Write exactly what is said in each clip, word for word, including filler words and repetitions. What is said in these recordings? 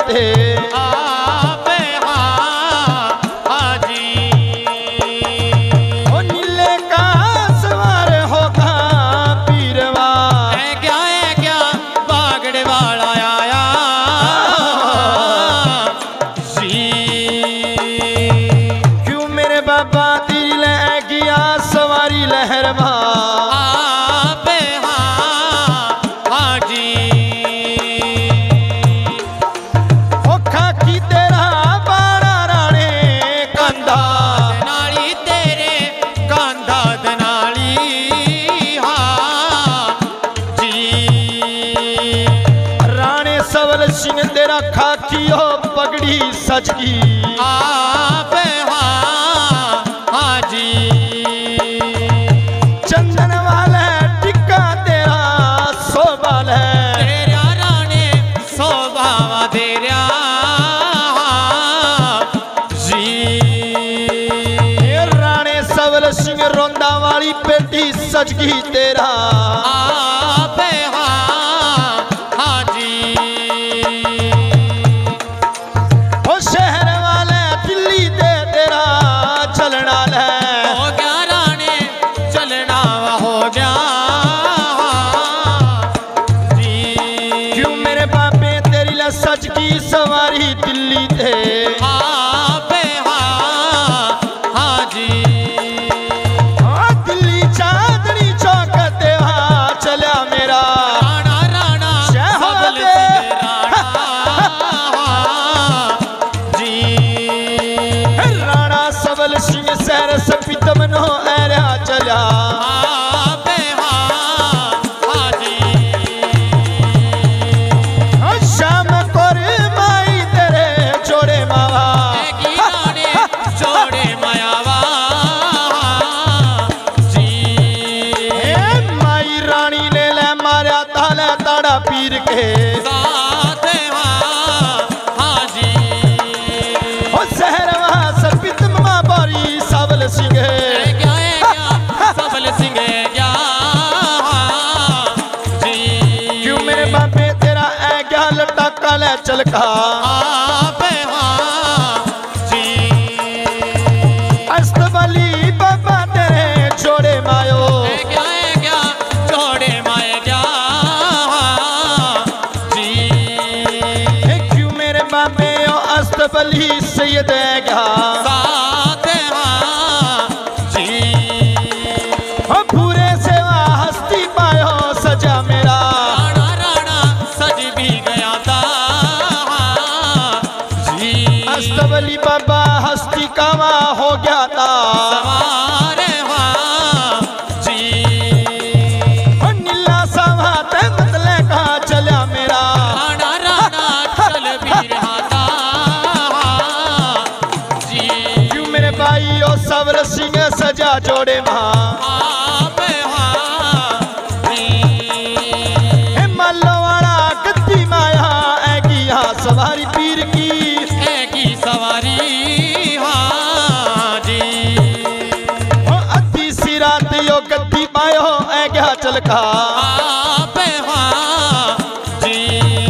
ते आप हाँ हाजी। ओ नीले का सवार होगा पीरवा है क्या है क्या बागड़े वाला आया जी। क्यों मेरे बाबा दिल है गया सवारी लहरवा आप हाँ हाजी। ओ खाकी तेरा बाड़ा राणे कंधा नाली तेरे कांधा दनाली हाँ जी। राणे सबल सिंह तेरा खाकी हो पगड़ी सजगी आप हाँ हाजी। चंदन वाला टिक्का तेरा सोबाल है तेरा राणे सोबावा तेरा जी। ये राणे सबल सिंह रोंदा वाली पेटी सजगी तेरा आप हाँ हाजी। ओ शहर वाले दिल्ली दे तेरा चलना है हो गया राणे चलना हो गया जी। क्यों मेरे बापे तेरी ला सजगी सवारी दिल्ली थे आप हाँ हाजी। हाँ दिल्ली चांदनी चौक ते वहाँ चला मेरा राणा राणा सबल सिंह राणा जी। राणा सबल सिंह सैर सपितम नो ऐरा चला आप हाँ हाजी। हाँ शाम कोर माई तेरे जोड़े मावा की राणे जोड़े मायावा जी। ए माई रानी ने ले मारा ताला ताड़ा पीर के साथ हाँ हाजी। ओ शहर वहाँ सपितम माँ बारी सबल सिंह है क्या है क्या सबल सिंह है क्या जी। क्यों मेरे बापे तेरा ऐ क्या लटा काला चलका आप हाँ जी। अस्तबली बाबा तेरे जोड़े मायो है क्या है क्या जोड़े माए क्या जी। ए क्यों मेरे बापे ओ अस्तबली सैयद है क्या साथ हाँ जी। ओ पूरे सेवा हस्ती पायो सजा मेरा राणा राणा सज भी गया था जी। अस्तबली बाबा हस्ती कावा हो गया था सवार हाँ जी। ओ नीला सवा ते मतले का चला मेरा राणा राणा चल भी रहा था जी। क्यों मेरे भाई ओ सवर सिंह सजा जोड़े माँ आप हाँ जी। हे मालो वाला गद्दी माया ऐगी यहाँ सवारी पीर की है की सवारी हाँ जी। ओ अद्धी सी रात यो गद्दी मायो ऐगा चलका आप हाँ जी।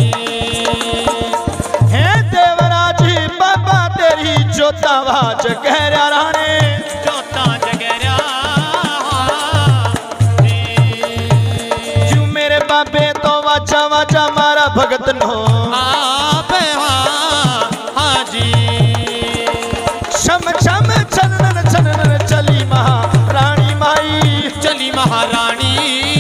हे देवराज बाबा तेरी जोता वाज गहरा राणे जोता जगरा हाँ जी। क्यों मेरे बाबे तो वाजा वाजा मारा भगत नो आप हाँ हाँ जी। शम शम चनन चनन चली महा रानी माई चली महारानी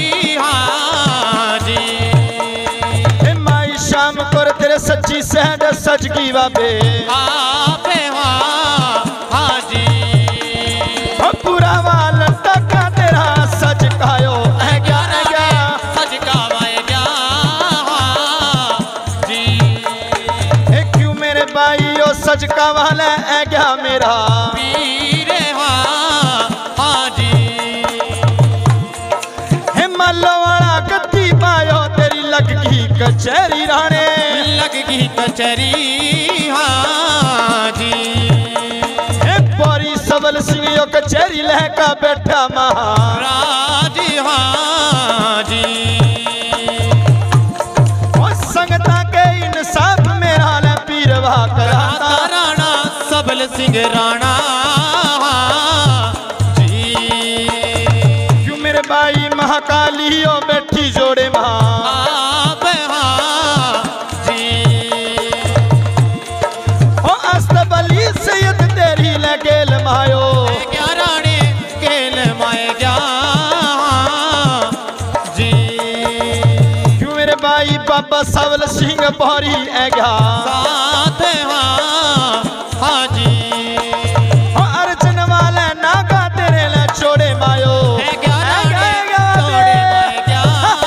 हाँ जी। हे माई शाम कर तेरे सच्ची सहज सजगी बाबे आप हाँ हाँ जी। ओ पूरा वाल टका तेरा सज कायो है क्या है क्या सज का वाए क्या हाँ जी। हे क्यों मेरे भाई ओ सज का वाला है क्या मेरा पीर हाँ हाँ जी। हे मालो वाला गद्दी पायो तेरी लगगी कचहरी राणे लगगी कचहरी हाँ जी। हे बोरी सबल सिंह यो कचहरी लहका बैठा महाराज राज हाँ जी। ओ संगता के इंसाफ मेरा ले सिंह राणा जी। क्यों मेरे भाई महाकाली ओ बैठी जोड़े महा आप हाँ जी। ओ अस्तबली सैयद तेरी लगेल मायो क्या राणे केल माए जा जी। क्यों मेरे भाई बाबा सवल सिंह बोरी है गया साथ हाँ हाँ जी। ओ अर्जन वाले नागा तेरे ले छोड़े मायो है क्या राणे छोड़े माए जा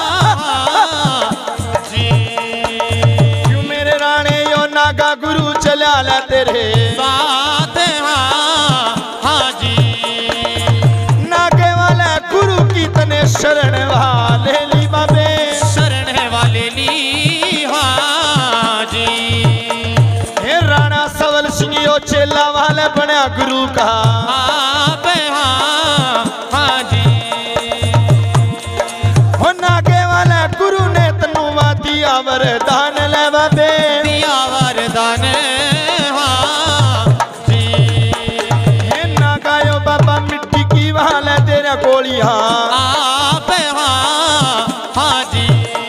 जी। क्यों मेरे राणे यो नागा गुरु चला ले तेरे साथ हाँ हाँ जी। नागे वाले गुरु की तने शरण वाले ली बाबे शरण वाले ली हाँ जी। हे राणा सवल सिंह यो चेला वाले बना गुरु का आप हाँ हाँ जी। हो नागे वाले गुरु ने तनु दिया वरदान ले बाबे दिया वरदान हाँ जी। हे नागायो बाबा मिट्टी की वाले तेरा गोली हाँ आप हाँ हाँ जी।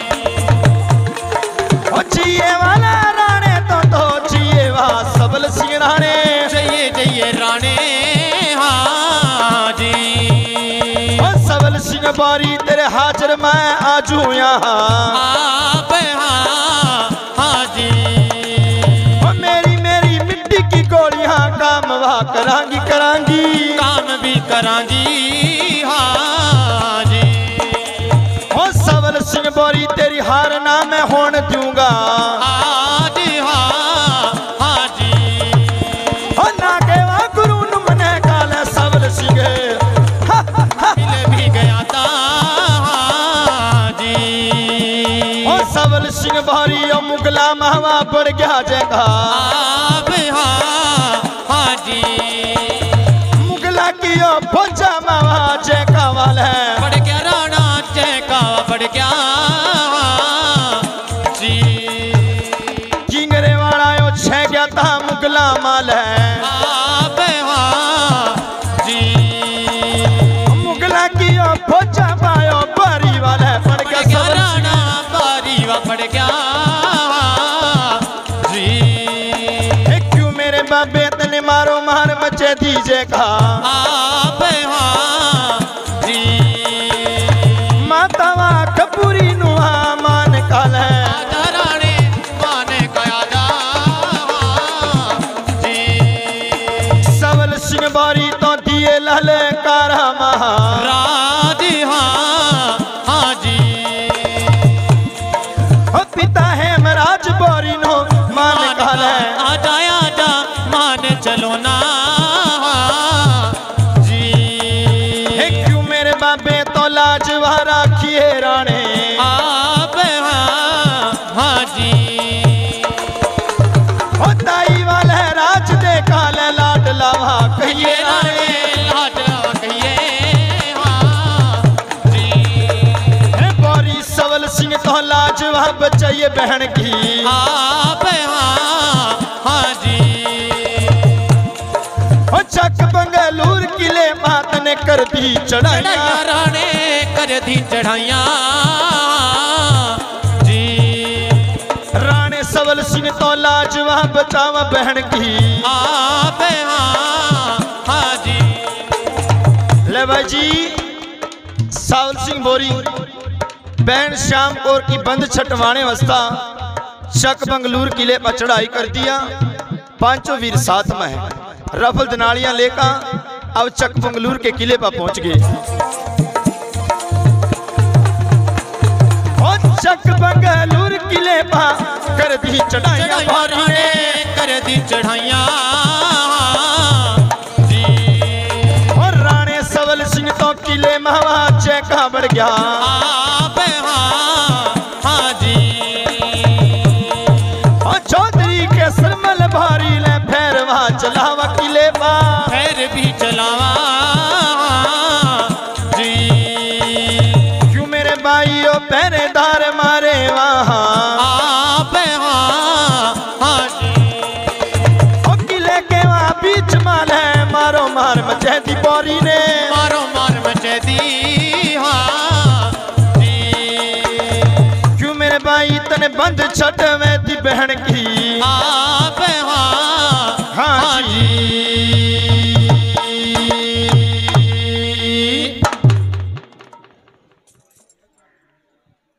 ओ जिए वाला राणे तो तो जिए वा सबल सिंह राणे जय जय राणे हाँ जी। ओ सबल सिंह बारी तेरे हाजिर मैं आजू यहाँ आप हाँ हाँ जी। ओ मेरी मेरी मिट्टी की गोलियां काम वाह करांगी करांगी काम भी करांगी हाँ जी। ओ सवल सिंह बोरी तेरी हार ना मैं होने दूंगा आज हाँ हाँ जी। ओ नागे वा गुरु नु मने काले सवल सिंह मिल भी गया था हाँ जी। ओ सवल सिंह बोरी ओ मुगला महवा बढ़ गया जगह आप हाँ हाँ जी। मुगला की ओ भोजा महवा जगह वाले बढ़ गया राणा चैका बढ़ गया जी। किंगरे वाला ओ छह गया था मुगला माल है आप हाँ जी। मुगला की ओ भोजा पायो बारी वाले बढ़ गया सवल राणा बारी वा बढ़ गया जी। हे क्यों मेरे बाबे तने मारो मार मचे दीजे का आप हाँ जी। माता वा कपूरी नुहा मान काल है आजा राणे माने गया जा जी। सवल सिंह बारी तो दिए लल कारा महा राज हाँ हाँ जी। ओ पिता है महाराज बोरी नो मान काल है आजा आजा मान चलो ना जी। हे क्यों मेरे बाबे तो लाजवा राखिए राणे आप हाँ हाँ जी। ओ ताई वाले राज दे काल लाड लावा कहिए ये राणे राणे लाडला कहिए हाँ जी। हे बोरी सवल सिंह तो लाजवा बचाइए बहन की आप हाँ हाँ जी। ओ चक बंगलूर किले मात ने कर दी चढ़ाइया चढ़ाइया राणे कर दी चढ़ाइया जी। राणे सवल सिंह तो लाजवा बचावा बहन की आप हाँ हाँ जी। ले भाई जी सावल सिंह बोरी बहन श्याम कौर की बंद छटवाने वस्ता चक बंगलूर किले पर चढ़ाई कर दिया। पांचों वीर साथ में है रफल दनालियां लेकर अब चक बंगलूर के किले पर पहुंच गए। और चक बंगलूर किले पर कर दी चढ़ाइयां भारी ने कर दी चढ़ाइया जी। और राणे सवल सिंह तो किले महवा चैका बढ़ गया आप हाँ हाँ जी। और चौधरी के सरमल भारी ले भैरवा चलावा किले पा फिर भी चलावा जी। क्यों मेरे भाइयों पहरेदार मारे वहाँ आप हाँ हाँ जी। और किले के वहाँ बीच मार मचे दी बोरी ने मारो मार मचे दी हाँ जी। क्यों मेरे भाई तने बंद छटवे दी बहन की आप हाँ हाँ जी।